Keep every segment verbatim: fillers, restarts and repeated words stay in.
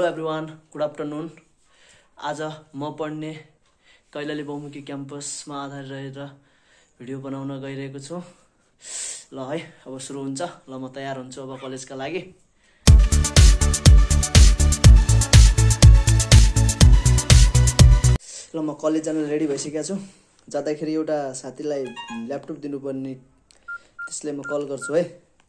Everyone, good afternoon. आज म पढ्ने कैलाली बहुमुखी क्याम्पसमा आधारित रहेर भिडियो बनाउन गइरहेको छु। ल है, अब सुरु हुन्छ। ल म तयार हुन्छु अब कलेजका लागि। ल म कलेज जान रेडी भइसकेको छु। जाँदाखेरि एउटा साथीलाई ल्यापटप दिनुपर्ने, त्यसले म कल गर्छु है।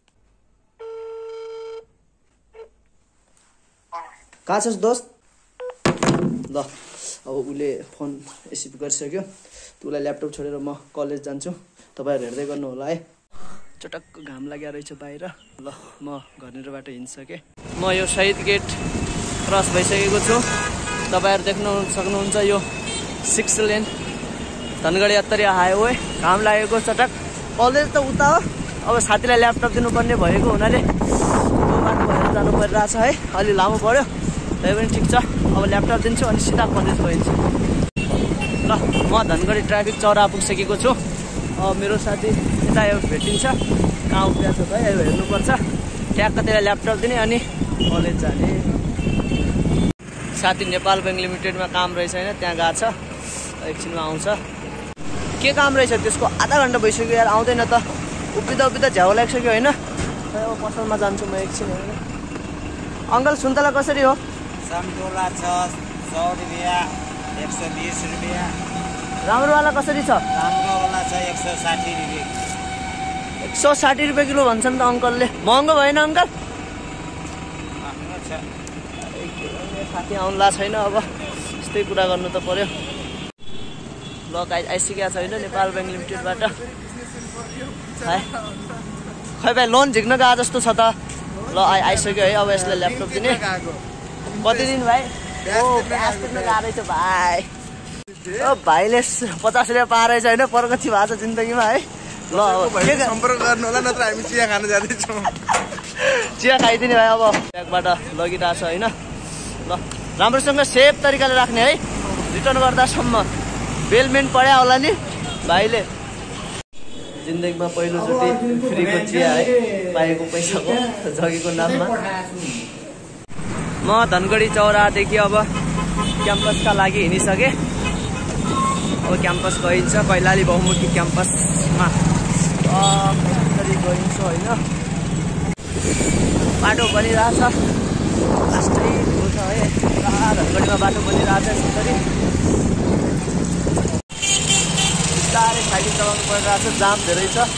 कहाँ छस् दोस्त? ल अब उसले फोन रिसिभ गरिसक्यो। उसलाई ल्यापटप छोडेर म कलेज जान्छु। तपाईँहरू हेर्दै गर्नु होला है। चटक्क घाम लागेको रहेछ बाहिर। ल म घरनिर बाटो हिँडिसकेँ। म यो शहीद गेट क्रस भइसकेको छु। तपाईँहरू देख्नु सक्नुहुन्छ यो six lane Dhangadhi Attari highway. घाम लागेको चटक। कलेज त उता हो। अब साथीलाई ल्यापटप दिनुपर्ने भएको हुनाले यो बाटो भएर जानु परिरहेछ है। अलि लामो पऱ्यो, तै पनि ठिक छ। अब ल्यापटप दिन्छु अनि सिधा कलेज गइन्छु। ल म धनगढी ट्राफिक चौरा पुगिसकेको छु। अब मेरो साथी यता यो भेटिन्छ। कहाँ उभिएको छ त यो हेर्नुपर्छ। ट्याक्क त्यसलाई ल्यापटप दिने अनि कलेज जाने। साथी नेपाल ब्याङ्क लिमिटेडमा काम रहेछ होइन, त्यहाँ गएको छ। एकछिनमा आउँछ। के काम रहेछ त्यसको? आधा घन्टा भइसक्यो यार, आउँदैन त। उभिँदा उभिँदा झ्याउ लागिसक्यो होइन। अब पसलमा जान्छु म एकछिन होइन। अङ्कल सुन्तला कसरी हो? सन्तोला छ सौ रुपियाँ, एक सौ बिस रुपियाँ। राम्रोवाला कसरी छ? राम्रोवाला छ एक सौ साठी रुपियाँ। एक सौ साठी रुपियाँ किलो भन्छन् त अङ्कलले। महँगो भएन अङ्कल? महँगो छ। साथी आउनुला छैन, अब यस्तै कुरा गर्नु त पर्यो। ल गाइस आइसकेको छ होइन नेपाल ब्याङ्क लिमिटेडबाट। है खै भाइ लोन झिक्न गएको जस्तो छ त। ल आइ आइसक्यो है। अब यसलाई ल्यापटप दिने। कति दिन भाइ? ओ प्याज तिर्न गएको रहेछ भाइ। ओ भाइले पचास रुपियाँ पाएर रहेछ होइन। प्रगति भएको छ जिन्दगीमा है। ल के सम्पर्क गर्नु होला, नत्र हामी चिया खान जाँदैछौँ। चिया खाइदिने भाइ। अब ब्यागबाट लगिरहेको छ होइन। ल राम्रोसँग सेफ तरिकाले राख्ने है, रिटर्न गर्दासम्म। बेलमेन्ट पढ्या होला नि भाइले। जिन्दगीमा पहिलोचोटि फ्रीको चिया है, पाएको पैसाको जगेको नाममा। म धनगढी चौरादेखि अब क्याम्पसका लागि हिँडिसकेँ। अब क्याम्पस गइन्छ, कैलाली बहुमुखी क्याम्पसमा गइन्छ होइन। बाटो बनिरहेछ, लास्टै ठुलो छ है। धनगढीमा बाटो बनिरहेछ यसरी। बिस्तारै साइकल चलाउनु परिरहेछ, जाम धेरै छ।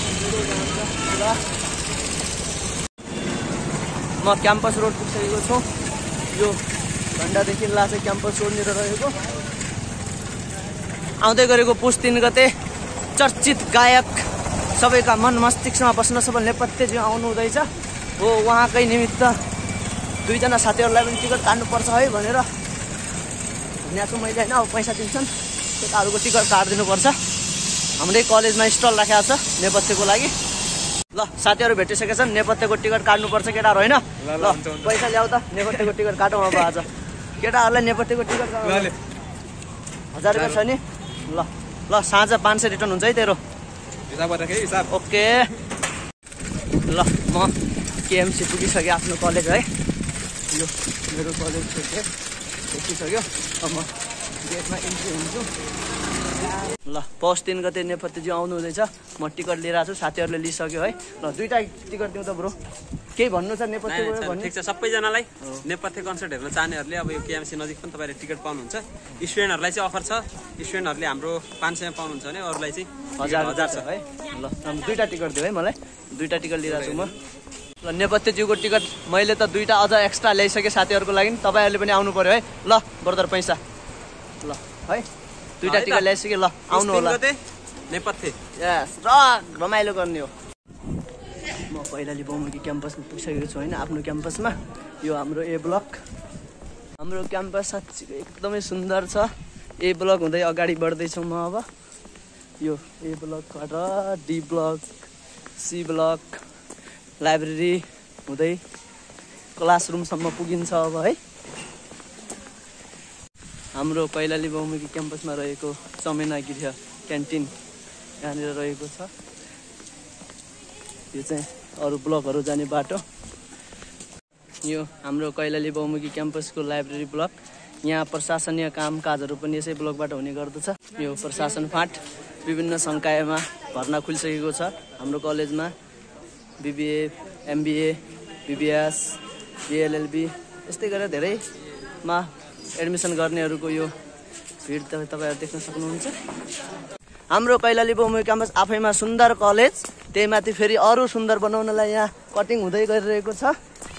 म क्याम्पस रोड पुगिसकेको छु। यो घन्टादेखि लाग्छ क्याम्पस रोडनिर रहेको। आउँदै गरेको पुस तिन गते चर्चित गायक, सबैका मन मस्तिष्कमा बस्न सबल नेपथ्यजी आउनु हुँदैछ हो। उहाँकै निमित्त दुईजना साथीहरूलाई पनि टिकट काट्नुपर्छ है भनेर यहाँ छु मैले होइन। अब पैसा दिन्छन्, केटाहरूको टिकट काटिदिनुपर्छ। हाम्रै कलेजमा स्टल राखेको छ नेपथ्यको लागि। ल साथीहरू भेटिसकेका छन्। नेपथ्यको टिकट काट्नुपर्छ केटाहरू होइन। ल पैसा ल्याऊ त, नेपथ्यको टिकट काटौँ अब आज। केटाहरूलाई नेपथ्यको टिकट हजार रुपियाँ छ नि। ल ल साँझ पाँच सय रिटर्न हुन्छ है तेरो। ओके। ल म केएमसी पुगिसकेँ आफ्नो कलेज है। यो मेरो कलेज देखिसक्यो। अब म गेटमा इन्ट्री हुन्छु। ल पौष तिन गते नेपथ्यजी आउनु हुँदैछ। म टिकट लिएर आएको छु, साथीहरूले लिइसक्यो है। ल दुईवटा टिकट दिउँ त ब्रो? केही भन्नु छ नेपथ्यको? ठिक छ, सबैजनालाई नेपथ्य कन्सर्ट हेर्न चाहनेहरूले अब यो केएमसी नजिक पनि तपाईँले टिकट पाउनुहुन्छ। स्टुडेन्टहरूलाई चाहिँ अफर छ। स्टुडेन्टहरूले हाम्रो पाँच सयमा पाउनुहुन्छ भने अरूलाई चाहिँ हजार हजार छ है। ल दुईवटा टिकट दियो है मलाई। दुईवटा टिकट लिएर छु म। ल नेपथ्यजीको टिकट मैले त दुईवटा अझ एक्स्ट्रा ल्याइसकेँ साथीहरूको लागि। तपाईँहरूले पनि आउनु पर्यो है। ल बर्दर पैसा ल है। दुईवटा टिकट ल्याइसकेँ। ल आउनु होला नेपथ्य। यस र रमाइलो गर्ने हो। म कैलाली बहुमुखी क्याम्पसमा पुगिसकेको छु होइन, आफ्नो क्याम्पसमा। यो हाम्रो ए ब्लक। हाम्रो क्याम्पस साँच्चीको एकदमै सुन्दर छ। ए ब्लक हुँदै अगाडि बढ्दैछु म अब। यो ए ब्लकबाट D block, C block, library हुँदै क्लासरुमसम्म पुगिन्छ अब है। हाम्रो कैलाली बहुमुखी क्याम्पसमा रहेको चमेना गृह क्यान्टिन यहाँनिर रहेको छ। यो चाहिँ अरू ब्लकहरू जाने बाटो। यो हाम्रो कैलाली बहुमुखी क्याम्पसको लाइब्रेरी ब्लक। यहाँ प्रशासनीय कामकाजहरू पनि यसै ब्लकबाट हुने गर्दछ। यो प्रशासन फाँट विभिन्न संकायमा भर्ना खुलिसकेको छ हाम्रो कलेजमा। बिबिए, एमबिए, बिबिएस, बिएलएलबी यस्तै गरेर धेरैमा एडमिसन गर्नेहरूको यो भिड तपाईँहरू देख्न सक्नुहुन्छ। हाम्रो कैलाली बहुमुखी क्याम्पस आफैमा सुन्दर कलेज, त्यही माथि फेरि अरू सुन्दर बनाउनलाई यहाँ कटिङ हुँदै गरिरहेको छ।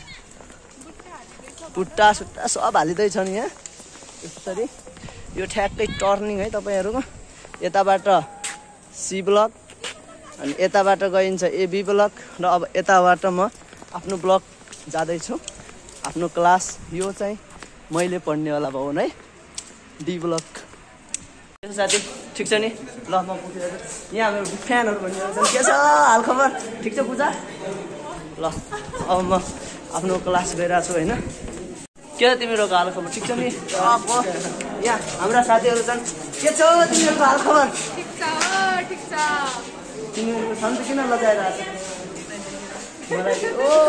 बुट्टा सुट्टा सब हालिँदैछन् यहाँ यसरी। यो ठ्याक्कै टर्निङ है तपाईँहरूको। यताबाट सी ब्लक अनि यताबाट गइन्छ एबी ब्लक र अब यताबाट म आफ्नो ब्लक जाँदैछु। आफ्नो क्लास यो चाहिँ मैले पढ्नेवाला भवन है, डी ब्लक। साथी ठिक छ नि? ल म पुगेर यहाँ हाम्रो फ्यानहरू भनिरहेको छ। के छ हालखबर? ठिक छ पूजा? ल अब म आफ्नो क्लास गइरहेको छु होइन। के छ तिमीहरूको हालखबर? ठिक छ नि? अब यहाँ हाम्रा साथीहरू छन्। के छ तिमीहरूको हालखबर? ठिक छ ठिक छ। तिमीहरूको छन् त किन लजाइरहेको छ मलाई?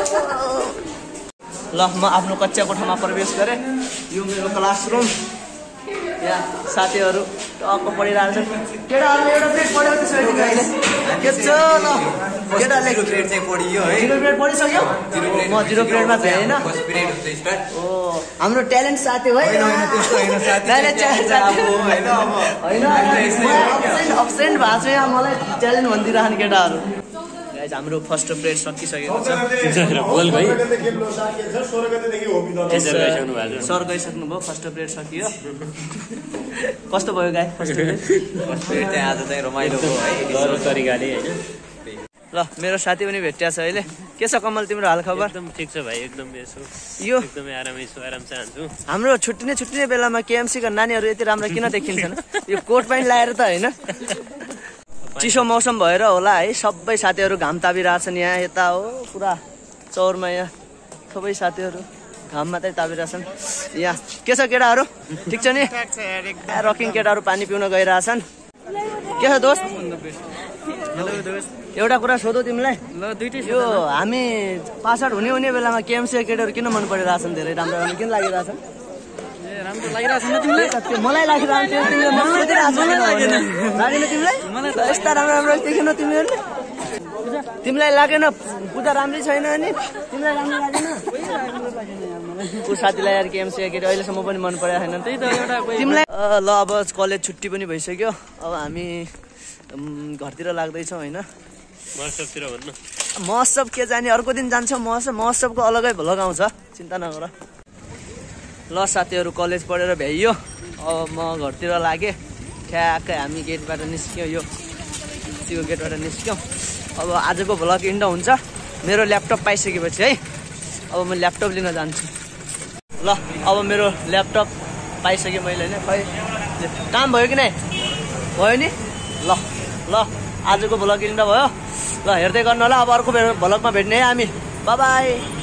ल म आफ्नो कक्षा कोठामा प्रवेश गरेँ। यो मेरो क्लासरुम। यहाँ साथीहरू टक्क पढिरहेको छन्। केटाहरूले एउटा प्लेट पढ्यो त्यसो भने अहिले के छ ल? केटाले प्लेट चाहिँ पढियो है। जिरो प्लेट पढिसक्यो? म जिरो प्लेटमा थिएँ होइन। ओ हाम्रो ट्यालेन्ट साथी हो है। अब्सेन्ट भएको छ यहाँ, मलाई ट्यालेन्ट भनिदिइरहने केटाहरू। गाइज हाम्रो फर्स्ट प्लेट सकिसकेको छ। सर गइसक्नु भयो, फर्स्ट प्लेट सकियो। कस्तो भयो गाई फर्स्ट प्लेट? आज चाहिँ रमाइलो भयो है तरिकाले होइन। ल मेरो साथी पनि भेटिया छ अहिले। के छ कमल तिम्रो हालखबर? एकदम ठिक छ भाइ, एकदम यसो यो एकदमै आरामै छु, आराम चाहन्छु। हाम्रो छुट्टिने छुट्टिने बेलामा केएमसीका नानीहरू यति राम्रो किन देखिन्छन्? यो कोट प्यान्ट लाएर त होइन। चिसो मौसम भएर होला है, सबै साथीहरू घाम ताबिरहेछन्। यहाँ यता हो पुरा चौरमा, यहाँ सबै साथीहरू घाम मात्रै ताबिरहेछन्। यहाँ के छ केटाहरू? ठिक छ नि? रकिङ केटाहरू पानी पिउन गइरहेछन्। के छ दोस्त? एउटा कुरा सोधौ तिमीलाई। ल दुइटै यो हामी पास आउट हुने हुने बेलामा केएमसी केटाहरू किन मन परिरहेछन्? धेरै राम्रो राम्रो किन लागिरहेछन्? राम्रो लागिरहेछ नि तिमीलाई? मलाई लागिरहेको थियो, तिमीले मन सोधिरहेको लागेन लागेन तिमीलाई? यस्ता राम्रो राम्रो देखेनौ तिमीहरूले? तिमीलाई लागेन पूजा राम्रै छैन अनि तिमीलाई राम्रो लागेन? को साथीलाई यार केएमसी केटी अहिलेसम्म पनि मन परेको छैन। त्यही त एउटा तिमीलाई। ल अब कलेज छुट्टी पनि भइसक्यो, अब हामी घरतिर लाग्दैछौँ होइन। महोत्सवतिर भन्नु। महोत्सव के जाने, अर्को दिन जान्छौँ महोत्सव। महोत्सवको अलगै भ्लग आउँछ, चिन्ता नगर। ल साथीहरू कलेज पढेर भ्याइयो, अब म घरतिर लागेँ। ठ्याक्कै हामी गेटबाट निस्क्यौँ, यो सिको गेटबाट निस्क्यौँ। अब आजको भ्लग इन्ड हुन्छ मेरो ल्यापटप पाइसकेपछि है। अब म ल्यापटप लिन जान्छु। ल अब मेरो ल्यापटप पाइसकेँ मैले होइन। खै काम भयो कि नै? भयो नि? ल ल आजको भ्लग इन्ड भयो। ल हेर्दै गर्नु होला। अब अर्को भ्लगमा भेट्ने है हामी। Bye by.